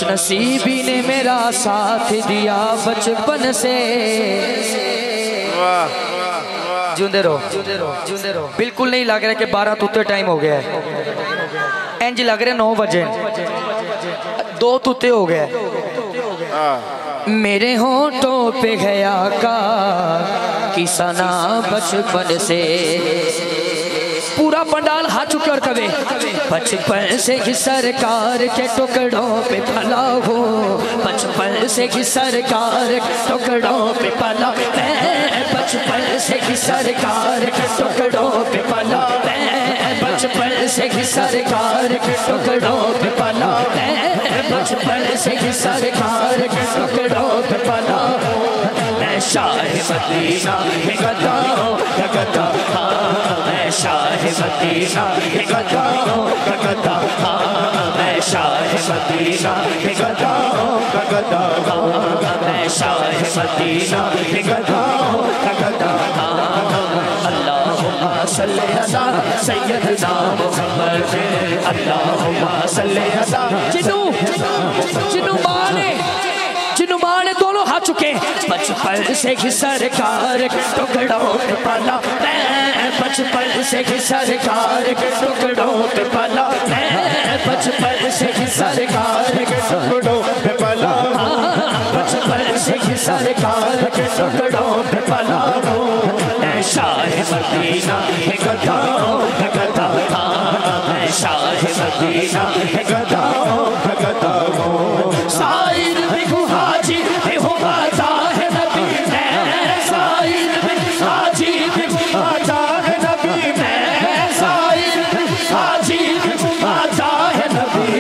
नसीबी ने मेरा साथ दिया बचपन से। जिंदे रहो, जिंदे रहो, जिंदे रहो। बिल्कुल नहीं लग रहा कि 12 तूते टाइम हो गया है, इंज लग रहे 9 बजे 2 तूते हो गए। मेरे होठों पे गया का किसना बचपन से। पूरा पंडाल हाथ चुके और कवे बचपन से ही सरकार के टुकड़ों पे पला हो, बचपन से ही सरकार के टुकड़ों पे पला, बचपन से ही सरकार के टुकड़ों पे पला, बचपन से ही सरकार के टुकड़ों पे पला, बचपन से ही सरकार के टुकड़ों पे पला। मैं शाह मदीना में गदा हूँ गदा, मैं शाह मदीना में गदा हूँ गदा, मैं शाह मदीना में गदा हूँ गदा, मैं शाह मदीना में गदा हूँ गदा। अल्लाहुम्मा सल्ली अला सय्यदना मुहम्मद, अल्लाहुम्मा सल्ली अला। जिन्नू माने दोनों हाथ चुके। बचपन से ही सरकार के टुकड़ों पे पला, बचपन से ही सरकार के टुकड़ों पे पला, बचपन से ही सरकार के टुकड़ों पे पला, बचपन से ही सरकार के टुकड़ों पे पला। मैं शाह मदीना में गदा हूँ गदा, मैं शाह मदीना में गदा हूँ गदा। साइर भी हाजी भी हो आता है नबी में, साइर भी हाजी भी हो आता है नबी में, साइर भी हाजी भी हो आता है नबी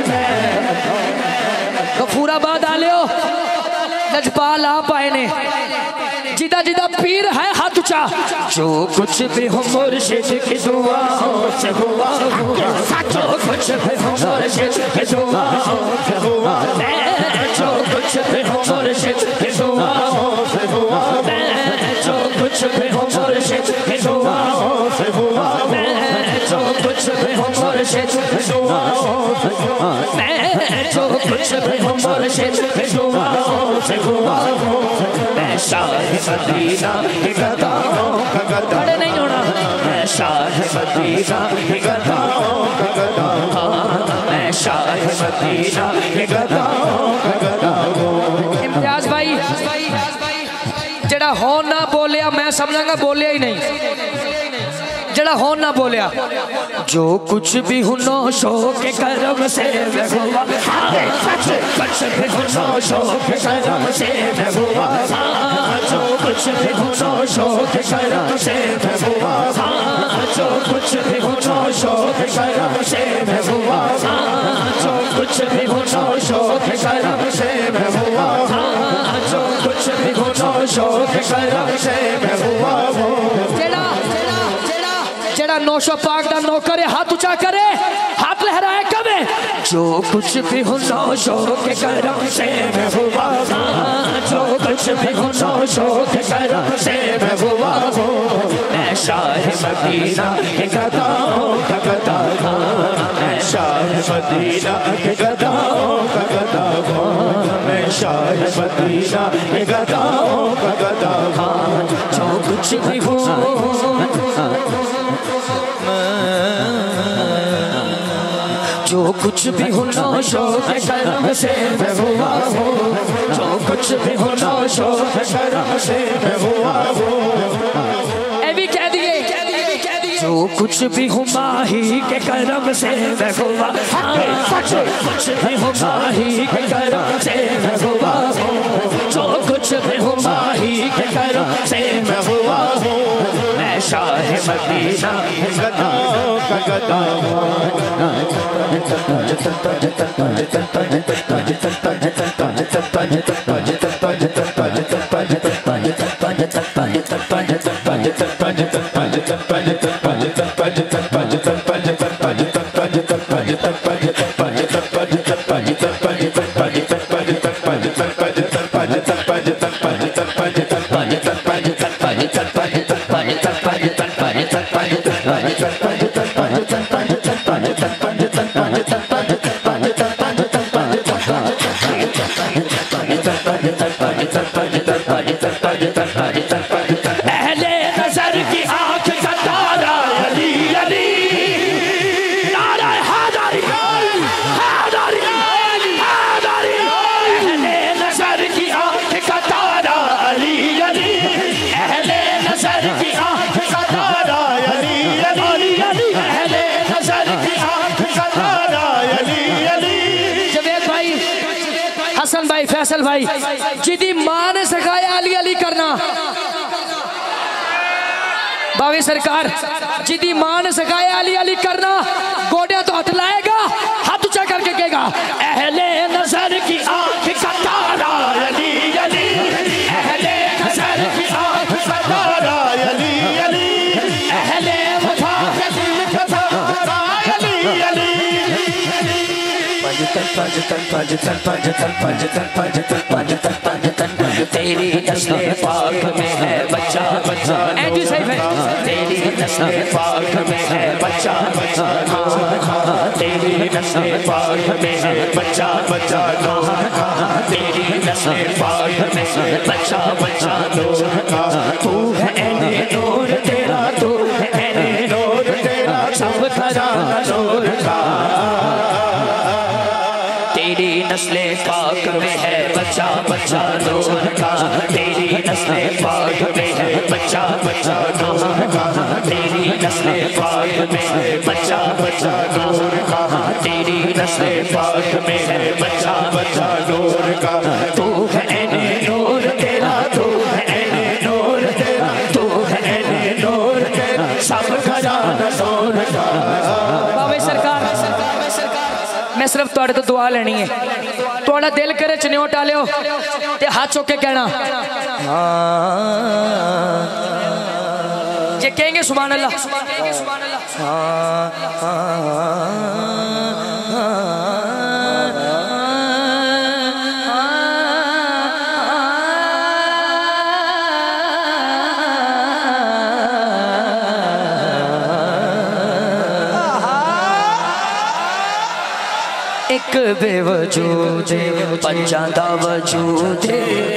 में। गफूराबाद आ लियो लजपाल आप आए ने, जिदा जिदा पीर है हाथ ऊंचा। जो कुछ भी हो मुर्शिद की दुआओं से हुआ, जो कुछ भी हो मुर्शिद की दुआओं से हुआ, जो कुछ भी हो मुर्शिद की दुआओं से हुआ, जो कुछ भी हो मुर्शिद की दुआओं से हुआ, जो कुछ भी हो मुर्शिद की दुआओं से हुआ, जो कुछ भी हो मुर्शिद की दुआओं से हुआ। मैं शाह मदीना में गदा हूँ गदा, खड़े नहीं होना। मैं शाह मदीना में गदा हूँ गदा, मैं शाह मदीना में गदा हूँ गदा। इम्तियाज भाई जड़ा हो ना बोलिया मैं समझांगा बोलिया ही नहीं, जड़ा हो ना बोलिया। जो कुछ भी हुनो शो के करम से मैं हुआ, कुछ भी हुनो शो के करम से मैं हुआ, जो कुछ भी हुनो शो के करम से मैं हुआ, जो कुछ भी हुनो शो के करम से मैं हुआ, जो कुछ भी हुनो शो के करम से मैं हुआ, जो कुछ भी हुनो शो के करम से मैं हुआ। जेड़ा नौशो पाक दा नौकर हाथ ऊंचा करे, हाथ लहराए कवे। जो कुछ भी हो नौशो के करम से मैं हुआ, जो कुछ भी हो नौशो के करम से मैं हुआ। मैं शाह मदीना के गदा हूँ गदा, मैं शाह मदीना के गदा हूँ गदा, मैं शाह मदीना के गदा हूँ गदा। जो कुछ भी हो जो कुछ भी हो नौशो के करम से मैं हुआ हूँ, जो कुछ भी हो नौशो के करम से मैं हुआ हूँ। ए भी कह दिए जो कुछ भी हो माही के करम से मैं हुआ, कुछ भी हो माही के करम से मैं हुआ हूँ, जो कुछ भी हो माही के करम से मैं हुआ हूँ। मैं शाह मदीना गदा गदा, फैसल भाई जिदी मां ने सिखाया अली अली करना, बावी सरकार जिदी मां ने सिखाया अली अली करना, गोडे तो हाथ लाएगा, हाथ ऊंचा करके कहेगा अहले नजर की आंख का तारा अली अली, अहले नजर की आंख का तारा अली अली, अहले वफा के दिल का तारा अली अली। तेरी नस्ले पाक में है बच्चा बच्चा, तेरी नस्ले पाक में है बच्चा बच्चा, तेरी नस्ले पाक में है बच्चा बच्चा, तेरी नस्ले पाक में है बच्चा बच्चा, तू है ऐने नूर तेरा, तू है ऐने नूर तेरा, सब खजाना नूर का। तेरी नस्ले पाक में है बच्चा बच्चा नूर का, तेरी नस्ले पाक में है बच्चा बच्चा नूर का, तेरी नस्ले पाक में है बच्चा बच्चा नूर का, तेरी नस्ले पाक में है बच्चा बच्चा नूर का। तू है ऐने नूर तेरा, तू है ऐने नूर तेरा, तू है ऐने नूर तेरा, सब खजाना नूर का। बाबा सरकार मैं सिर्फ तुहाडे तो दुआ लेनी है, तुहाडा दिल करे चन्यो टालियो ते हाथ चुक के कहना जे कहेंगे सुभान अल्लाह। एक बेवजूद पंचां दा वजूद,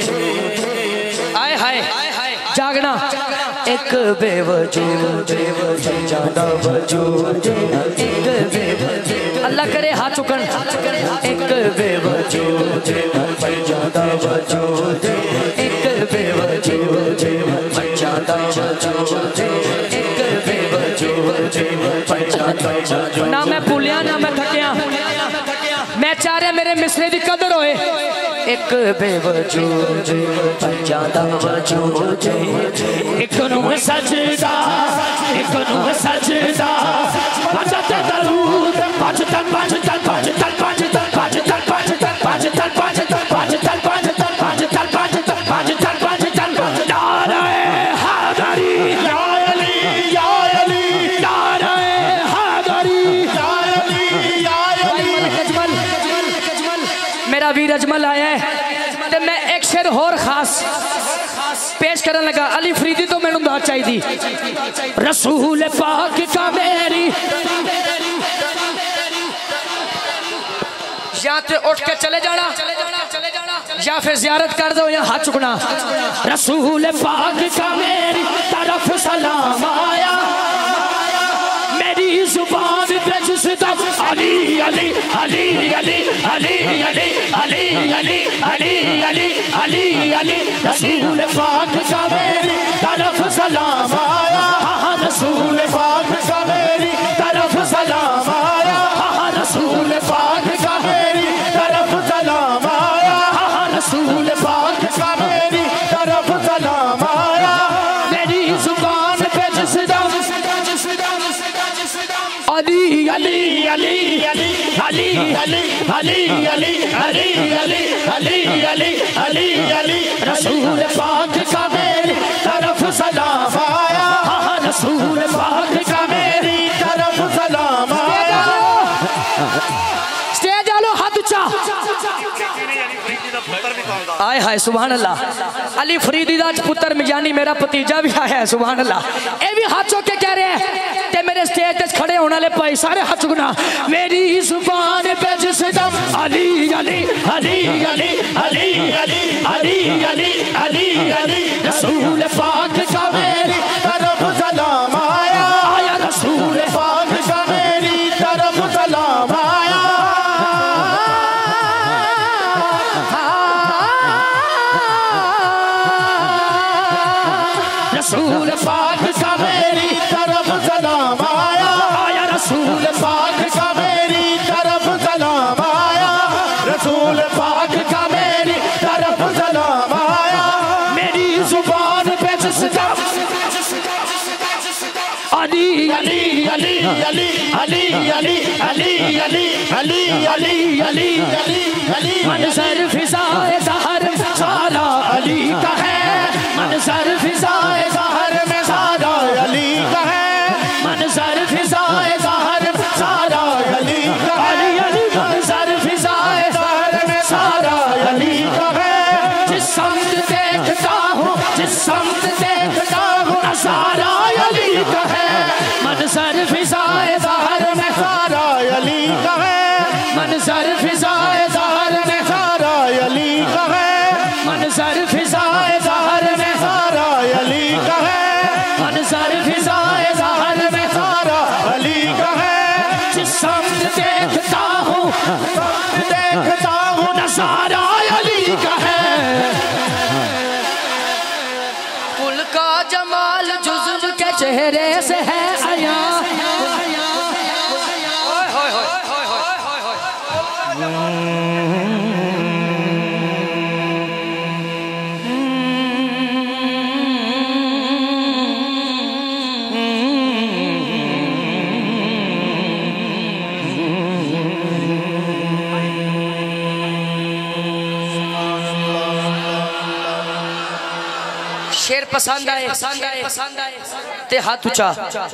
आए हाय जागना, एक बेवजूद पंचां दा वजूद, एक बेवजूद अल्लाह करे हाथ चुकन, एक बेवजूद पंचां दा वजूद, एक बेवजूद पंचां दा वजूद, एक बेवजूद पंचां दा वजूद। ना मैं भूलिया ना मैं थकिया, मैं चाह रहा मेरे मिसरे की कदर होए। एक बेवजूद पंचां दा वजूद, एक नूं सजदा, एक नूं सजदा, भजते दरूद, भजतन भजतन भजतन भजतन भजतन भजतन भजतन भजतन भजतन भजतन भजतन भजतन भजतन भजतन नारे हैदरी या अली या अली, नारे हैदरी या अली या अली। मेरा वीर अजमल आया है ते मैं एक शेर होर खास पेश करने लगा। अली फरीदी तो मैनू दाद चाहिए, रसूल पाक का मेरी या तो उठ के चले जाना या फिर जियारत कर दो या हाथ चुकना। रसूल पाक का मेरी तरफ सलाम आया, मेरी जुबान पे जिसदा अली अली अली अली अली अली अली अली अली अली अली अली, रसूल पाक का मेरी तरफ सलाम आया, रसूल पाक का मेरी तरफ सलाम आया, रसूल पाक का मेरी तरफ सलाम आया, रसूल पाक का मेरी तरफ सलाम आया, मेरी जुबान पे जिसदा अली अली अली अली अली अली अली अली अली अली अली अली अली अली, रसूल पाक का मेरी तरफ सलाम आया, रसूल पाक का मेरी तरफ सलाम आया। स्टेज आलो हाथ ऊंचा, आए हाय सुभान अल्लाह। अली फरीदी दा पुत्र मिजानी मेरा भतीजा भी आया है सुभान अल्लाह। ये भी हाथ चुक के कह रहे हैं ते मेरे स्टेज पे खड़े होने वाले भाई सारे हाथ चुकना। मेरी जुबान पे जिसदम अली अली अली अली अली अली अली अली अली अली, रसूल पाक का मेरी तरफ सलाम आया, रसूल पाक का मेरी तरफ सलाम आया, रसूल पाक का मेरी तरफ सलाम आया, रसूल पाक का मेरी तरफ सलाम आया, रसूल पाक का मेरी अली अली अली अली अली अली अली अली अली मंजर फिजाए ज़हर में सारा अली का है मंजर फिजाए ज़हर में सारा अली का है मंजर फिजाए ज़हर में सारा अली का अली अली मंजर फिजाए ज़हर में सारा अली का है जिस समत देखता हूँ जिस समत देखता हूँ नज़ारा अली का है मंजर फिजाए ज़हर में सारा अली का है मंजर फिजाए ज़हर में सारा अली का है मंजर फिजाए ज़हर में सारा अली का है मंजर फिजाए ज़हर में सारा अली का है जिस समत देखता हूँ नज़ारा अली का है कुल का जमाल जुज़्व के चेहरे से है आया शेर पसंद आए ते हाथ ऊंचा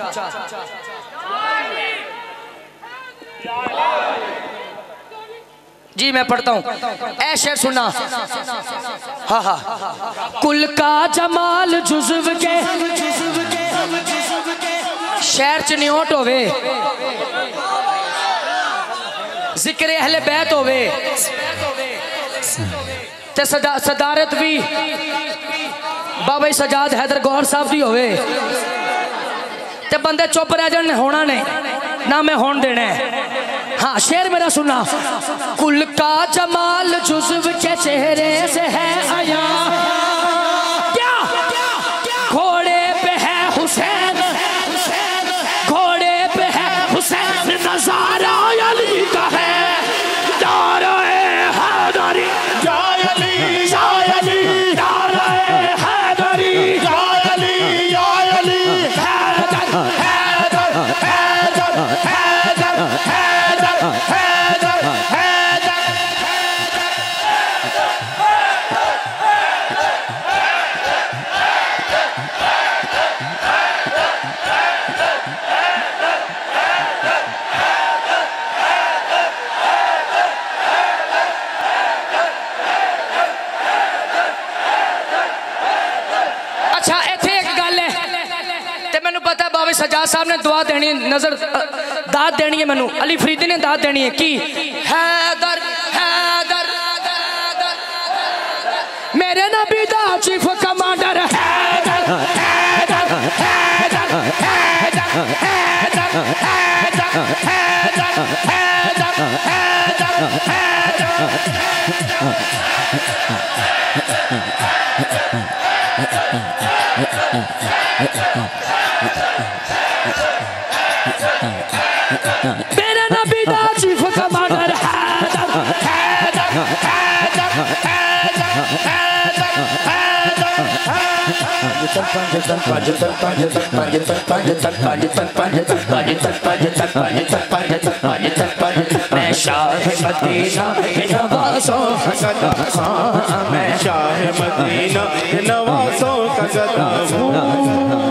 जी मैं पढ़ता हूँ ऐ शेर सुनना हाँ हाँ कुल का जमाल जुज़्व के शेर च न्योट होवे जिक्र अहले बैत होवे ते सदारत भी बाबा सजाद हैदर गौर साहब दी होवे ते बंदे चुप रह जाने होना ने ना मैं होन देना है हाँ शेर मेरा सुना कुल का जमाल जुज़्व के चेहरे से है आया क्या घोड़े पे है हुसैन घोड़े पे है हुसैन नज़ारा अली का है नारे हैदरी जय अली जय अली नारे हैदरी जय अली जय अली हैदर हैदर हैदर हैदर हैदर हैदर हैदर अच्छा इत्थे एक गल है ते मैनू पता है बाबा सजाद साहब ने दुआ देनी नजर दाद देनी है मैनू अली फरीदी ने दाद देनी है कि हैदर हैदर मेरे नबी दा चीफ कमांडर हैदर हैदर हैदर हैदर हैदर हैदर हैदर हैदर हैदर मेरे नबी दा चीफ कमांडर हैदर हैदर हैदर हैदर मैं शाह मदीना नवाज़ों मैं शाह मदीना नवाज़ों का गदा हूँ